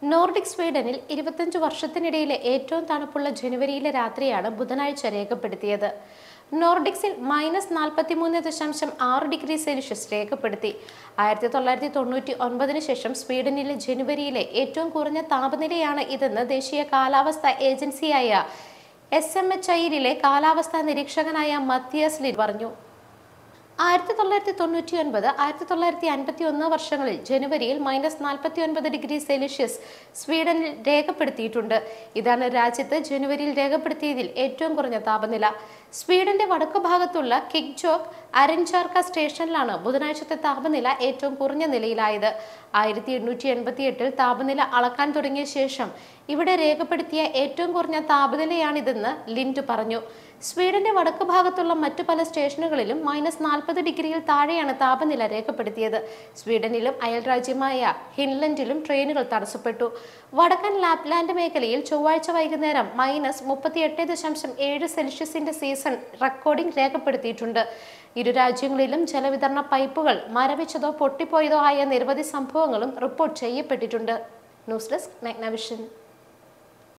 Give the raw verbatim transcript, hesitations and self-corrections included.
Nordic സ്വീഡനിൽ ഇരുപത്തഞ്ച് വർഷത്തിനിടയിലെ ഏറ്റവും തണുപ്പുള്ള ജനുവരിയിലെ രാത്രിയാണ് ബുധനാഴ്ച രേഖപ്പെടുത്തിയത്. നോർഡിക്സിൽ മൈനസ് നാൽപ്പത്തി മൂന്ന് ദശാംശം ആറ് ഡിഗ്രി സെൽഷ്യസ് രേഖപ്പെടുത്തി. ആയിരത്തി തൊള്ളായിരത്തി തൊണ്ണൂറ്റി ഒൻപതിന് ശേഷം സ്വീഡനിലെ ജനുവരിയിലെ ഏറ്റവും കുറഞ്ഞ താപനിലയാണ് ഇതെന്ന് ദേശീയ കാലാവസ്ഥാ ഏജൻസിയായ എസ് എം എച്ച് ഐയിലെ കാലാവസ്ഥാ നിരീക്ഷകനായ മത്തിയസ് ലിൻ പറഞ്ഞു. ആയിരത്തി തൊള്ളായിരത്തി തൊണ്ണൂറ്റി ഒൻപത് ആയിരത്തി തൊള്ളായിരത്തി അൻപത്തി ഒന്ന് വർഷങ്ങളിൽ ജനുവരിയിൽ മൈനസ് നാൽപ്പത്തി ഒൻപത് ഡിഗ്രി സെൽഷ്യസ് സ്വീഡനിൽ രേഖപ്പെടുത്തിയിട്ടുണ്ട്. ഇതാണ് രാജ്യത്ത് ജനുവരിയിൽ രേഖപ്പെടുത്തിയതിൽ ഏറ്റവും കുറഞ്ഞ താപനില. സ്വീഡന്റെ വടക്കു ഭാഗത്തുള്ള കിക്ജോക്ക് അരൻചാർക്ക സ്റ്റേഷനിലാണ് ബുധനാഴ്ചത്തെ താപനില ഏറ്റവും കുറഞ്ഞ നിലയിലായത്. ആയിരത്തി എണ്ണൂറ്റി എൺപത്തി എട്ടിൽ താപനില അളക്കാൻ തുടങ്ങിയ ശേഷം ഇവിടെ രേഖപ്പെടുത്തിയ ഏറ്റവും കുറഞ്ഞ താപനിലയാണിതെന്ന് ലിൻഡ് പറഞ്ഞു. സ്വീഡന്റെ വടക്കു ഭാഗത്തുള്ള മറ്റു പല സ്റ്റേഷനുകളിലും മൈനസ് നാൽപ്പത് ഡിഗ്രിയിൽ താഴെയാണ് താപനില രേഖപ്പെടുത്തിയത്. സ്വീഡനിലും അയൽരാജ്യമായ ഫിൻലൻഡിലും ട്രെയിനുകൾ തടസ്സപ്പെട്ടു. വടക്കൻ ലാപ്ലാൻഡ് മേഖലയിൽ ചൊവ്വാഴ്ച വൈകുന്നേരം മൈനസ് മുപ്പത്തി എട്ട് ദശാംശം ഏഴ് സെൽഷ്യസിന്റെ സീസൺ റെക്കോർഡിംഗ് രേഖപ്പെടുത്തിയിട്ടുണ്ട്. ഇരു രാജ്യങ്ങളിലും ജലവിതരണ പൈപ്പുകൾ മരവിച്ചതോ പൊട്ടിപ്പോയതോ ആയ നിരവധി സംഭവങ്ങളും റിപ്പോർട്ട് ചെയ്യപ്പെട്ടിട്ടുണ്ട്. News desk Magnavision.